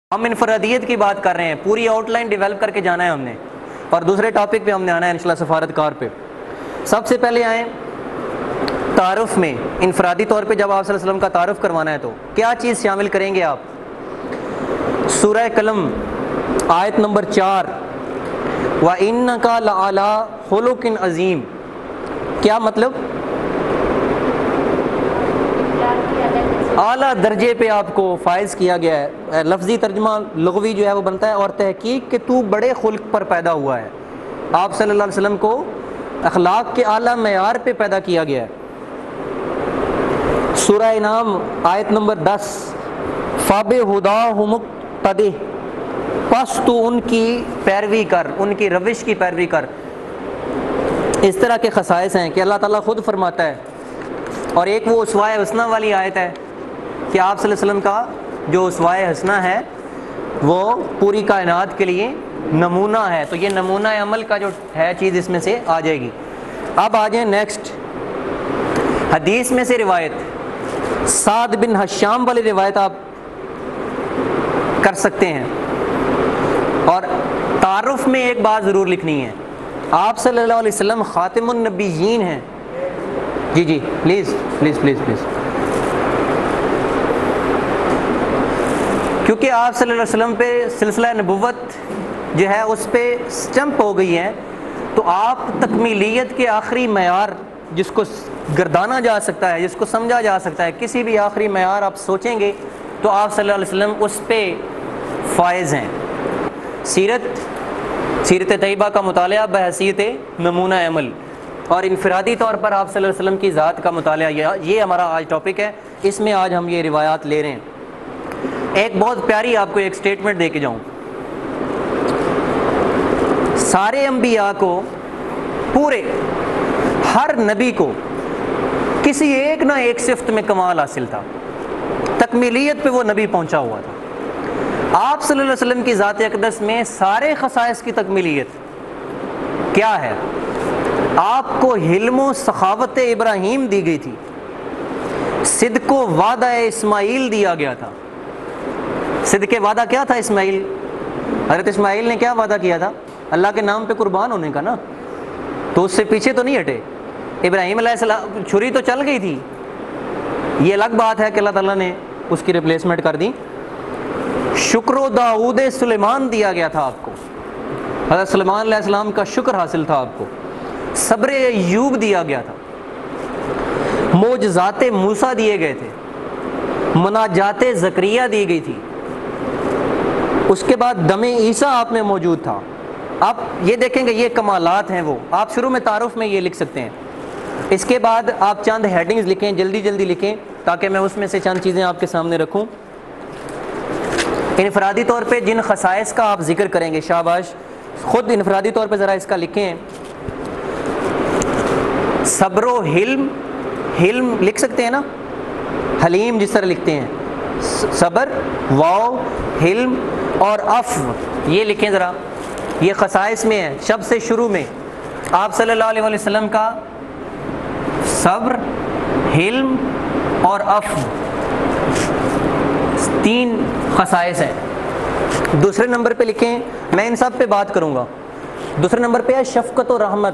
ہم انفرادیت کی بات کر رہے ہیں، پوری آؤٹ لائن ڈیولپ کر کے جانا ہے ہم نے، اور دوسرے ٹاپک پہ ہم نے آنا ہے انشاءاللہ سفارت کار پہ۔ سب سے پہلے آئیں تعارف میں، انفرادی طور پہ جب آپ صلی اللہ علیہ وسلم کا تعارف کروانا ہے تو کیا چیز شامل کریں گے آپ؟ سورہ قلم آیت نمبر 4 وَإِنَّكَ لَعَلَىٰ خُلُقٍ عَظِيمٍ، کیا مطلب؟ اعلیٰ درجے پہ آپ کو فائز کیا گیا ہے۔ لفظی ترجمہ لغوی جو ہے وہ بنتا ہے اور تحقیق کہ تو بڑے خلق پر پیدا ہوا ہے۔ آپ صلی اللہ علیہ وسلم کو اخلاق کے اعلیٰ معیار پہ پیدا کیا گیا ہے۔ سورہ انعام آیت نمبر 10 فَبِهُدَاهُ مُقْتَدِهْ، پس تو ان کی پیروی کر، ان کی روش کی پیروی کر۔ اس طرح کے خصائص ہیں کہ اللہ تعالیٰ خود فرماتا ہے، اور ایک وہ اسوہ حسنہ والی آیت ہے کہ آپ صلی اللہ علیہ وسلم کا جو اسوہ حسنہ ہے وہ پوری کائنات کے لیے نمونہ ہے، تو یہ نمونہ عمل کا جو ہے چیز اس میں سے آ جائے گی۔ اب آ جائیں نیکسٹ، حدیث میں سے روایت، سعد بن حشام والی روایت آپ کر سکتے ہیں، اور تعارف میں ایک بات ضرور لکھنی ہے، آپ صلی اللہ علیہ وسلم خاتم النبیین ہیں۔ جی پلیز پلیز پلیز پلیز، کیونکہ آپ صلی اللہ علیہ وسلم پہ سلسلہ نبوت جو ہے اس پہ سٹمپ ہو گئی ہے، تو آپ تکمیلیت کے آخری معیار جس کو گردانا جا سکتا ہے، جس کو سمجھا جا سکتا ہے، کسی بھی آخری معیار آپ سوچیں گے تو آپ صلی اللہ علیہ وسلم اس پہ فائز ہیں۔ سیرت طیبہ کا مطالعہ بحیثیت نمونہ عمل، اور انفرادی طور پر آپ صلی اللہ علیہ وسلم کی ذات کا مطالعہ، یہ ہمارا آج ٹاپک ہے، اس میں آج ہم یہ روایات لے رہے ہیں۔ ایک بہت پیاری آپ کو ایک سٹیٹمنٹ دے کے جاؤں، سارے انبیاء کو، پورے ہر نبی کو کسی ایک نہ ایک صفت میں کمال حاصل تھا، تکمیلیت پہ وہ نبی پہنچا ہوا تھا۔ آپ صلی اللہ علیہ وسلم کی ذات اقدس میں سارے خصائص کی تکمیلیت کیا ہے؟ آپ کو حلم و سخاوت ابراہیم دی گئی تھی، صدق و وعدہ اسماعیل دیا گیا تھا۔ صدق وعدہ کیا تھا؟ اسماعیل، حضرت اسماعیل نے کیا وعدہ کیا تھا؟ اللہ کے نام پہ قربان ہونے کا نا، تو اس سے پیچھے تو نہیں ہٹے۔ ابراہیم علیہ السلام چھری تو چل گئی تھی، یہ الگ بات ہے کہ اللہ تعالیٰ نے اس کی ریپلیسمنٹ کر دی۔ شکر و داؤد سلیمان دیا گیا تھا آپ کو، حضرت سلیمان علیہ السلام کا شکر حاصل تھا آپ کو۔ صبر ایوب دیا گیا تھا، معجزات موسیٰ دیے گئے تھے، مناجات زکریا دی گئی تھی، اس کے بعد دم عیسیٰ آپ میں موجود تھا۔ آپ یہ دیکھیں گے یہ کمالات ہیں، وہ آپ شروع میں تعارف میں یہ لکھ سکتے ہیں۔ اس کے بعد آپ چند ہیڈنگز لکھیں، جلدی جلدی لکھیں تاکہ میں اس میں سے چند چیزیں آپ کے سامنے رکھوں۔ انفرادی طور پہ جن خصائص کا آپ ذکر کریں گے، شاباش، خود انفرادی طور پہ ذرا اس کا لکھیں۔ صبر و حلم، حلم لکھ سکتے ہیں نا، حلیم جس طرح لکھتے ہیں، صبر، واو، حلم اور عفو، یہ لکھیں ذرا، یہ خصائص میں ہے۔ شب سے شروع میں آپ صلی اللہ علیہ وسلم کا صبر، حلم اور عفو 3 خصائص ہیں۔ دوسرے نمبر پہ لکھیں، میں ان سب پہ بات کروں گا، دوسرے نمبر پہ ہے شفقت و رحمت۔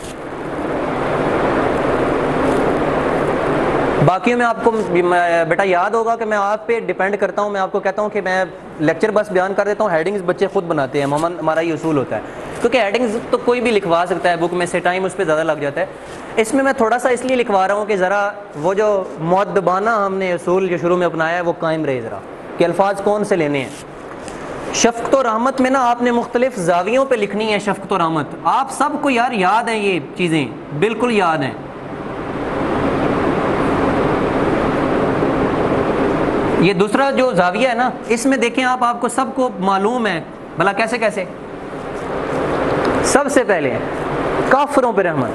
باقیوں میں آپ کو بیٹا یاد ہوگا کہ میں آپ پہ ڈیپینڈ کرتا ہوں، میں آپ کو کہتا ہوں کہ میں لیکچر بس بیان کر دیتا ہوں، ہیڈنگز بچے خود بناتے ہیں، ہمارا یہ اصول ہوتا ہے، کیونکہ ہیڈنگز تو کوئی بھی لکھوا سکتا ہے بک میں سے، ٹائم اس پہ زیادہ لگ جاتا ہے۔ اس میں تھوڑا سا اس لیے لکھوا رہا ہوں کہ ذرا وہ جو مؤدبانہ ہم نے اصول جو شروع میں اپنایا ہے وہ قائم رہے، ذرا کہ الفاظ کون سے لینے ہیں۔ شفقت و رحمت میں نا آپ نے مختلف زاویوں پہ لکھنی ہے شفقت و رحمت۔ آپ سب کو یار یاد ہیں یہ چیزیں، بالکل یاد ہیں۔ یہ دوسرا جو زاویہ ہے نا، اس میں دیکھیں آپ کو سب کو معلوم ہے، بھلا کیسے کیسے؟ سب سے پہلے کافروں پہ رحمت۔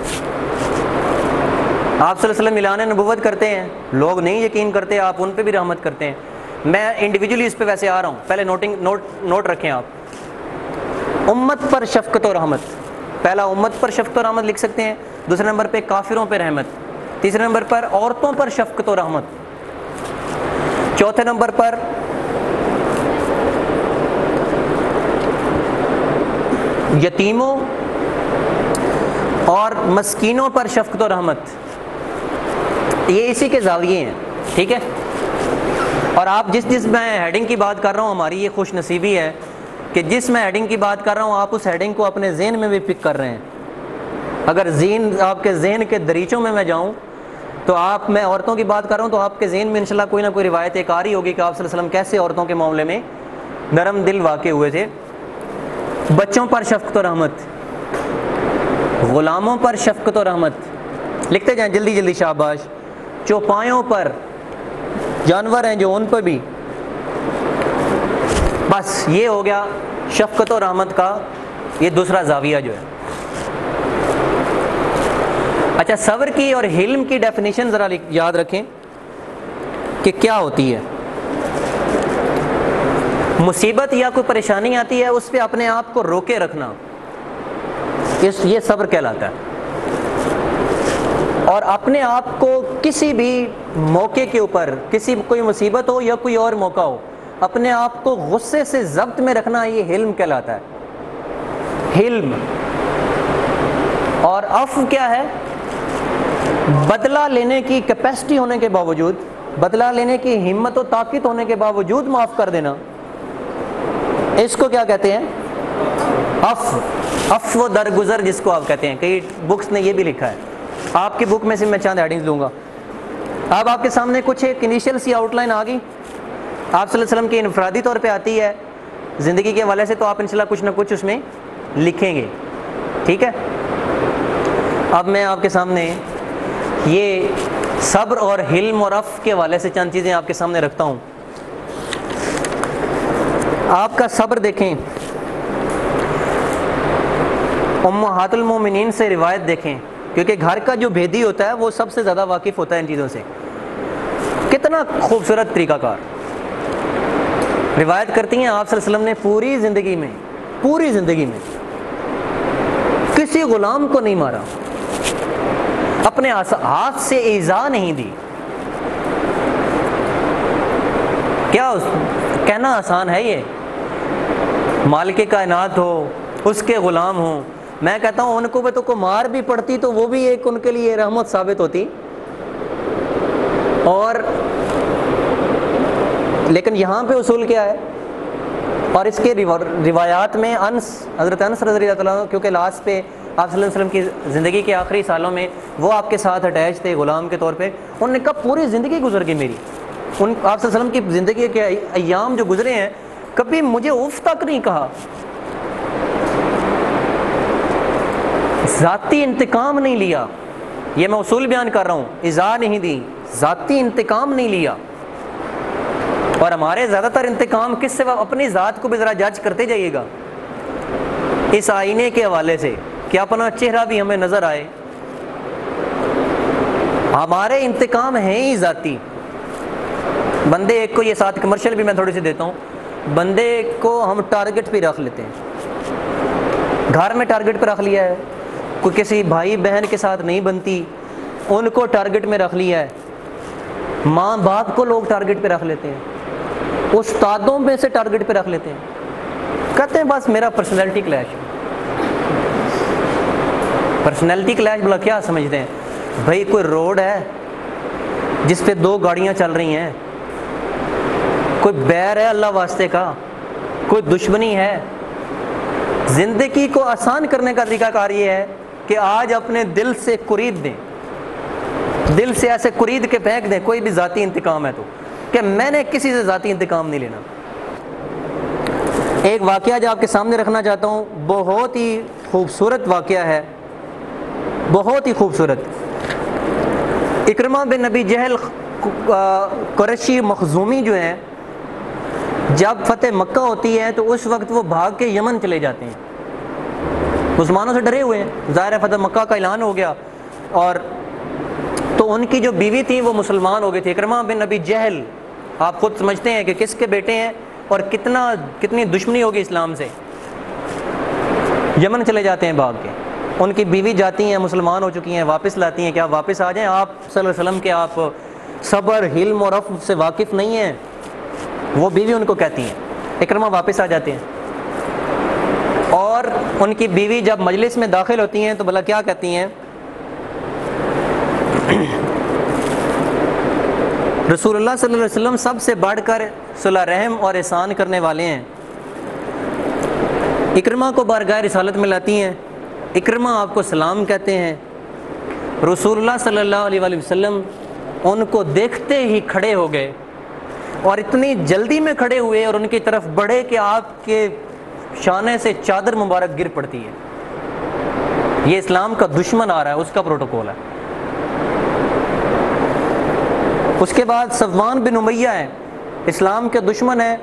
آپ صلی اللہ علیہ وسلم اعلان نبوت کرتے ہیں، لوگ نہیں یقین کرتے، آپ ان پہ بھی رحمت کرتے ہیں۔ میں انڈیویجولی اس پہ ویسے آ رہا ہوں، پہلے نوٹ رکھیں آپ۔ امت پر شفقت و رحمت، پہلا امت پر شفقت و رحمت لکھ سکتے ہیں، دوسرے نمبر پہ کافروں پہ رحمت، تیسرے نمبر پر عورتوں پر شفقت و رحمت، چوتھے نمبر پر یتیموں اور مسکینوں پر شفقت و رحمت، یہ اسی کے زاویے ہیں، ٹھیک ہے؟ اور آپ جس میں ہیڈنگ کی بات کر رہا ہوں، ہماری یہ خوش نصیبی ہے کہ جس میں ہیڈنگ کی بات کر رہا ہوں آپ اس ہیڈنگ کو اپنے ذہن میں بھی پک کر رہے ہیں۔ اگر آپ کے ذہن کے دریچوں میں جاؤں تو میں عورتوں کی بات کر رہا ہوں تو آپ کے ذہن میں انشاءاللہ کوئی نہ کوئی روایت ایک آ رہی ہوگی کہ آپ صلی اللہ علیہ وسلم کیسے عورتوں کے معاملے میں نرم دل واقع ہوئے تھے۔ بچوں پر شفقت و رحمت، غلاموں پر شفقت و رحمت، لکھتے جائیں جلدی جلدی، شاباش۔ چوپایوں پر، جانور ہیں جو ان پر بھی، بس یہ ہو گیا شفقت و رحمت کا یہ دوسرا زاویہ جو ہے۔ اچھا، صبر کی اور حلم کی ڈیفینیشن ذرا یاد رکھیں کہ کیا ہوتی ہے۔ مصیبت یا کوئی پریشانی آتی ہے اس پہ اپنے آپ کو روکے رکھنا، یہ صبر کہلاتا ہے۔ اور اپنے آپ کو کسی بھی موقع کے اوپر، کوئی مصیبت ہو یا کوئی اور موقع ہو، اپنے آپ کو غصے سے ضبط میں رکھنا، یہ حلم کہلاتا ہے، حلم۔ اور عفو کیا ہے؟ بدلہ لینے کی کیپیسٹی ہونے کے باوجود، بدلہ لینے کی ہمت و طاقت ہونے کے باوجود معاف کر دینا، اس کو کیا کہتے ہیں؟ عفو، عفو درگزر جس کو آپ کہتے ہیں۔ کئی بکس نے یہ بھی لکھا ہے، آپ کی بک میں سے میں چند ہیڈنگز دوں گا۔ اب آپ کے سامنے کچھ ایک انیشیل سی آؤٹ لائن آ گئی، آپ صلی اللہ علیہ وسلم کی انفرادی طور پہ آتی ہے زندگی کے حوالے سے، تو آپ انشاءاللہ کچھ نہ کچھ اس میں لکھیں گے، ٹھیک ہے؟ اب میں آپ کے سامنے یہ صبر اور حلم اور عفو کے حوالے سے چند چیزیں آپ کے سامنے رکھتا ہوں۔ آپ کا صبر دیکھیں، امہات المومنین سے روایت دیکھیں، کیونکہ گھر کا جو بھیدی ہوتا ہے وہ سب سے زیادہ واقف ہوتا ہے ان چیزوں سے۔ کتنا خوبصورت طریقہ کار روایت کرتی ہیں، آپ صلی اللہ علیہ وسلم نے پوری زندگی میں کسی غلام کو نہیں مارا، اپنے ہاتھ سے ایذا نہیں دی۔ کیا کہنا آسان ہے یہ؟ مالک کائنات ہو، اس کے غلام ہوں، میں کہتا ہوں ان کو تو مار بھی پڑتی تو وہ بھی ایک ان کے لیے رحمت ثابت ہوتی۔ اور لیکن یہاں پہ اصول کیا ہے؟ اور اس کے روایات میں حضرت انس رضی اللہ عنہ، کیونکہ لاسٹ پہ آپ صلی اللہ علیہ وسلم کی زندگی کے آخری سالوں میں وہ آپ کے ساتھ اٹیچ تھے غلام کے طور پہ، انہوں نے کہا پوری زندگی گزر گئی میری، آپ صلی اللہ علیہ وسلم کی زندگی کے ایام جو گزرے ہیں کبھی مجھے اف تک نہیں کہا، ذاتی انتقام نہیں لیا۔ یہ میں اصول بیان کر رہا ہوں، ایذا نہیں دی، ذاتی انتقام نہیں لیا۔ اور ہمارے زیادہ تر انتقام کس سے؟ اپنی ذات کو بھی ذرا جج کرتے جائیے گا اس آئینے کے حوالے سے کہ اپنا چہرہ بھی ہمیں نظر آئے۔ ہمارے انتقام ہیں ہی ذاتی۔ بندے ایک کو، یہ ساتھ کمرشل بھی میں تھوڑی سی دیتا ہوں، بندے کو ہم ٹارگٹ پہ رکھ لیتے ہیں، گھر میں ٹارگٹ پہ رکھ لیا ہے، کوئی کسی بھائی بہن کے ساتھ نہیں بنتی ان کو ٹارگٹ میں رکھ لیا ہے، ماں باپ کو لوگ ٹارگٹ پہ رکھ لیتے ہیں، استادوں میں سے ٹارگٹ پہ رکھ لیتے ہیں، کہتے ہیں بس میرا پرسنالٹی کلیش ہے۔ پرسنالٹی کلیش بلا کیا سمجھتے ہیں بھائی؟ کوئی روڈ ہے جس پہ دو گاڑیاں چل رہی ہیں، کوئی بیر ہے اللہ واسطے کا، کوئی دشمنی ہے۔ زندگی کو آسان کرنے کا طریقہ کار یہ ہے کہ آج اپنے دل سے قرید دیں، دل سے ایسے قرید کے پھینک دیں کوئی بھی ذاتی انتقام ہے تو، کہ میں نے کسی سے ذاتی انتقام نہیں لینا۔ ایک واقعہ جو آپ کے سامنے رکھنا چاہتا ہوں، بہت ہی خوبصورت واقعہ ہے، بہت ہی خوبصورت۔ اکرمہ بن ابی جہل قریشی مخزومی جو ہیں، جب فتح مکہ ہوتی ہے تو اس وقت وہ بھاگ کے یمن چلے جاتے ہیں، مسلمانوں سے ڈرے ہوئے ہیں، ظاہر ہے فتح مکہ کا اعلان ہو گیا، اور تو ان کی جو بیوی تھی وہ مسلمان ہو گئی تھی۔ اکرمہ بن ابی جہل آپ خود سمجھتے ہیں کہ کس کے بیٹے ہیں اور کتنی دشمنی ہوگی اسلام سے، یمن چلے جاتے ہیں بھاگ کے، ان کی بیوی جاتی ہیں، مسلمان ہو چکی ہیں، واپس لاتی ہیں کہ آپ واپس آ جائیں، آپ صلی اللہ علیہ وسلم کے آپ صبر، حلم اور عفو سے واقف نہیں ہیں، وہ بیوی ان کو کہتی ہیں۔ اکرمہ واپس آ جاتے ہیں اور ان کی بیوی جب مجلس میں داخل ہوتی ہیں تو بھلا کیا کہتی ہیں؟ رسول اللہ صلی اللہ علیہ وسلم سب سے بڑھ کر صلح رحم اور احسان کرنے والے ہیں۔ اکرمہ کو بارگاہ رسالت میں لاتی ہیں، اکرمہ آپ کو سلام کہتے ہیں۔ رسول اللہ صلی اللہ علیہ وآلہ وسلم ان کو دیکھتے ہی کھڑے ہو گئے، اور اتنی جلدی میں کھڑے ہوئے اور ان کی طرف بڑھے کہ آپ کے شانے سے چادر مبارک گر پڑتی ہے۔ یہ اسلام کا دشمن آ رہا ہے، اس کا پروٹوکول ہے۔ اس کے بعد صفوان بن امیہ ہے، اسلام کے دشمن ہے۔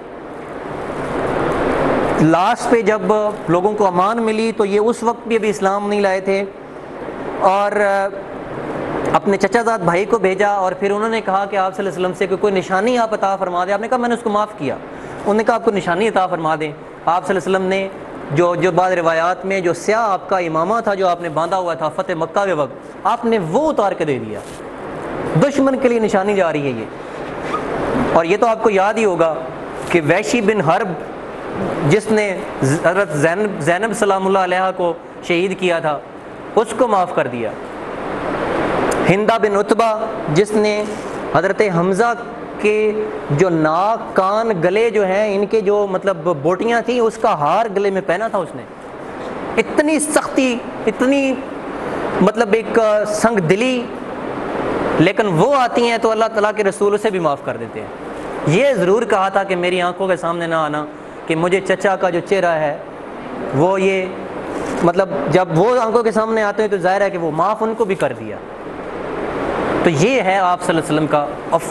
لاسٹ پہ جب لوگوں کو امان ملی تو یہ اس وقت بھی ابھی اسلام نہیں لائے تھے، اور اپنے چچا زاد بھائی کو بھیجا، اور پھر انہوں نے کہا کہ آپ صلی اللہ علیہ وسلم سے کوئی نشانی آپ عطا فرما دیں۔ آپ نے کہا میں نے اس کو معاف کیا۔ انہوں نے کہا آپ کو نشانی عطا فرما دیں۔ آپ صلی اللہ علیہ وسلم نے جو بعض روایات میں جو سیاہ آپ کا امامہ تھا جو آپ نے باندھا ہوا تھا فتح مکہ کے وقت، آپ نے وہ اتار کے دے دیا۔ دشمن کے لیے نشانی جا رہی ہے یہ۔ اور یہ تو آپ کو یاد ہی ہوگا کہ وحشی بن حرب جس نے حضرت زینب سلام اللہ علیہ کو شہید کیا تھا، اس کو معاف کر دیا۔ ہندہ بن عتبہ جس نے حضرت حمزہ کے جو ناک کان گلے جو ہیں ان کے جو مطلب بوٹیاں تھیں، اس کا ہار گلے میں پہنا تھا اس نے۔ اتنی سختی، اتنی مطلب ایک سنگ دلی، لیکن وہ آتی ہیں تو اللہ تعالیٰ کے رسول اسے بھی معاف کر دیتے ہیں۔ یہ ضرور کہا تھا کہ میری آنکھوں کے سامنے نہ آنا کہ مجھے چچا کا جو چہرہ ہے وہ یہ مطلب جب وہ آنکھوں کے سامنے آتے ہیں تو ظاہر ہے کہ وہ معاف ان کو بھی کر دیا۔ تو یہ ہے آپ صلی اللہ علیہ وسلم کا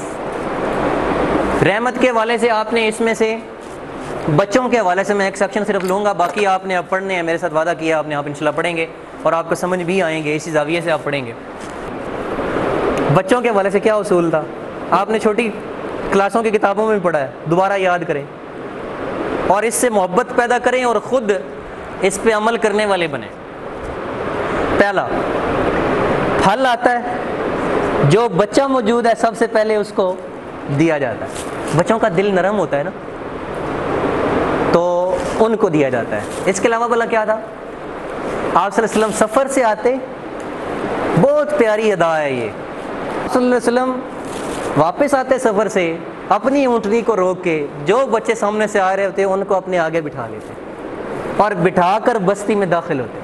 رحمت کے حوالے سے۔ آپ نے اس میں سے بچوں کے حوالے سے میں ایک سیکشن صرف لوں گا، باقی آپ نے اب پڑھنے ہیں، میرے ساتھ وعدہ کیا آپ نے، آپ انشاءاللہ پڑھیں گے اور آپ کو سمجھ بھی آئیں گے، اسی زاویے سے آپ پڑھیں گے۔ بچوں کے حوالے سے کیا اصول تھا؟ آپ نے چھوٹی کلاسوں کی کتابوں میں بھی پڑھا ہے، دوبارہ یاد کریں اور اس سے محبت پیدا کریں اور خود اس پہ عمل کرنے والے بنیں۔ پہلا پھل آتا ہے، جو بچہ موجود ہے سب سے پہلے اس کو دیا جاتا ہے۔ بچوں کا دل نرم ہوتا ہے نا، تو ان کو دیا جاتا ہے۔ اس کے علاوہ بلا کیا تھا؟ آپ صلی اللہ علیہ وسلم سفر سے آتے، بہت پیاری ادا ہے یہ، صلی اللہ علیہ وسلم واپس آتے سفر سے، اپنی اونٹنی کو روک کے جو بچے سامنے سے آ رہے ہوتے ان کو اپنے آگے بٹھا لیتے اور بٹھا کر بستی میں داخل ہوتے۔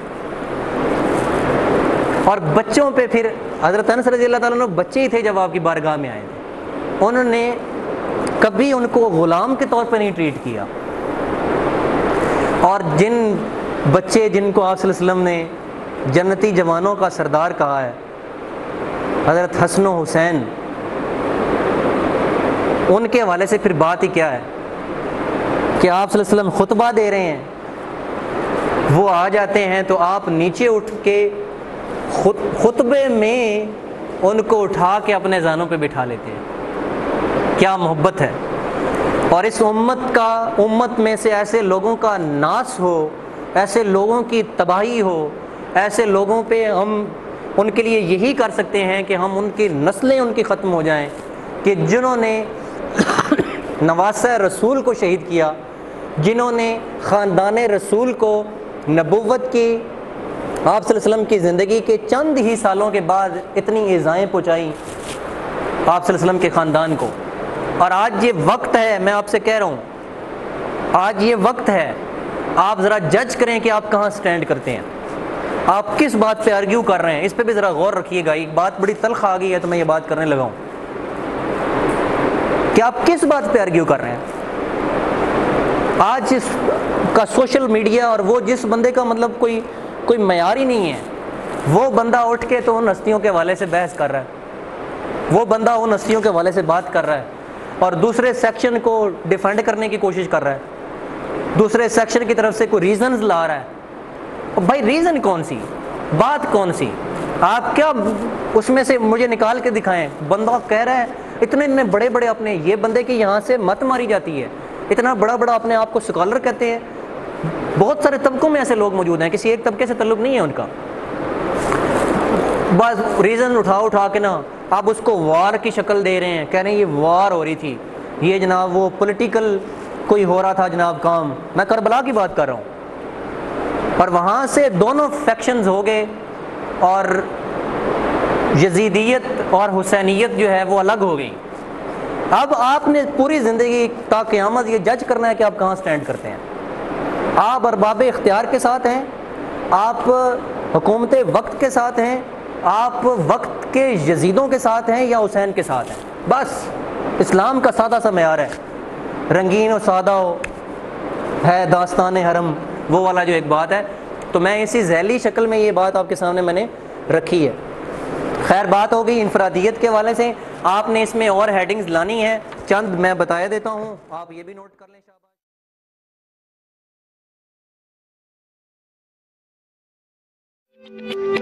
اور بچوں پہ پھر حضرت انس رضی اللہ تعالیٰ عنہ بچے ہی تھے جب آپ کی بارگاہ میں آئے تھے، انہوں نے کبھی ان کو غلام کے طور پہ نہیں ٹریٹ کیا۔ اور جن بچے جن کو آپ صلی اللہ علیہ وسلم نے جنتی جوانوں کا سردار کہا ہے، حضرت حسن و حسین، ان کے حوالے سے پھر بات ہی کیا ہے کہ آپ صلی اللہ علیہ وسلم خطبہ دے رہے ہیں، وہ آ جاتے ہیں تو آپ نیچے اٹھ کے خطبے میں ان کو اٹھا کے اپنے زانوں پہ بٹھا لیتے ہیں۔ کیا محبت ہے! اور اس امت میں سے ایسے لوگوں کا ناس ہو، ایسے لوگوں کی تباہی ہو، ایسے لوگوں پہ ہم ان کے لیے یہی کر سکتے ہیں کہ ہم ان کی نسلیں ان کی ختم ہو جائیں، کہ جنہوں نے نواسہ رسول کو شہید کیا، جنہوں نے خاندان رسول کو نبوت کی، آپ صلی اللہ علیہ وسلم کی زندگی کے چند ہی سالوں کے بعد اتنی ایذائیں پہنچائیں آپ صلی اللہ علیہ وسلم کے خاندان کو۔ اور آج یہ وقت ہے، میں آپ سے کہہ رہا ہوں، آج یہ وقت ہے، آپ ذرا جج کریں کہ آپ کہاں سٹینڈ کرتے ہیں، آپ کس بات پہ آرگیو کر رہے ہیں، اس پہ بھی ذرا غور رکھیے گا۔ ایک بات بڑی تلخ آ گئی ہے تو میں یہ بات کرنے لگا ہوں کہ آپ کس بات پہ آرگیو کر رہے ہیں۔ آج اس کا سوشل میڈیا اور وہ جس بندے کا مطلب کوئی معیار ہی نہیں ہے، وہ بندہ اٹھ کے تو ان ہستیوں کے حوالے سے بحث کر رہا ہے، وہ بندہ ان ہستیوں کے حوالے سے بات کر رہا ہے اور دوسرے سیکشن کو ڈیفینڈ کرنے کی کوشش کر رہا ہے، دوسرے سیکشن کی طرف سے کوئی ریزنز لا رہا ہے۔ بھائی ریزن کون سی، بات کون سی، آپ کیا اس میں سے مجھے نکال کے دکھائیں۔ بندہ کہہ رہا ہے اتنے بڑے بڑے اپنے، یہ بندے کی یہاں سے مت ماری جاتی ہے، اتنا بڑا اپنے آپ کو سکالر کہتے ہیں۔ بہت سارے طبقوں میں ایسے لوگ موجود ہیں، کسی ایک طبقے سے تعلق نہیں ہے ان کا۔ بس ریزن اٹھا کے نا آپ اس کو وار کی شکل دے رہے ہیں، کہہ رہے ہیں یہ وار ہو رہی تھی، یہ جناب وہ پولیٹیکل کوئی ہو رہا تھا جناب کام۔ میں کربلا کی بات کر رہا ہوں، اور وہاں سے دونوں فیکشنز ہو گئے اور یزیدیت اور حسینیت جو ہے وہ الگ ہو گئی. اب آپ نے پوری زندگی تا قیامت یہ جج کرنا ہے کہ آپ کہاں سٹینڈ کرتے ہیں. آپ ارباب اختیار کے ساتھ ہیں, آپ حکومت وقت کے ساتھ ہیں, آپ وقت کے یزیدوں کے ساتھ ہیں یا حسین کے ساتھ ہیں. بس اسلام کا سادہ سا معیار ہے, رنگین و سادہ ہو ہے داستان حرم, وہ والا جو ایک بات ہے. تو میں اسی ذیلی شکل میں یہ بات آپ کے سامنے میں نے رکھی ہے. خیر بات ہو گئی انفرادیت کے حوالے سے. آپ نے اس میں اور ہیڈنگز لانی ہیں, چند میں بتا دیتا ہوں, آپ یہ بھی نوٹ کر لیں. شاباش.